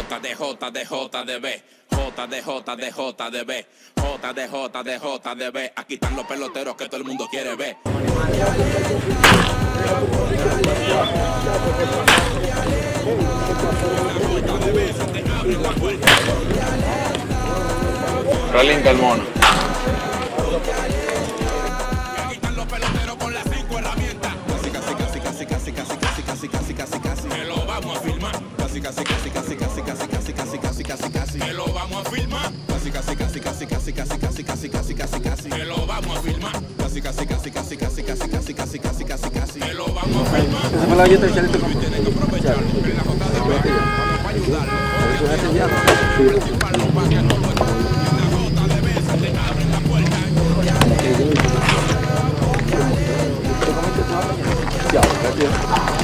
J de J de J de B, J de J de J de B, J de J de J de B. Aquí están los peloteros que todo el mundo quiere ver. Relinca el mono. Aquí están los peloteros con las 5 herramientas. Casi. Que lo vamos a filmar. Casi. Que lo vamos a filmar. Casi. Que lo vamos a filmar. Casi. Que lo vamos a filmar. Esa fue la galleta de Charito. Tienen que aprovechar en la JDB. Vamos a ayudarlo. Para que no vuelva. En la JDB se te abren la puerta. Ya, gracias.